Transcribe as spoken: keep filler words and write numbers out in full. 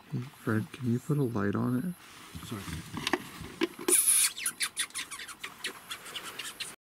Fred, can you put a light on it? Sorry.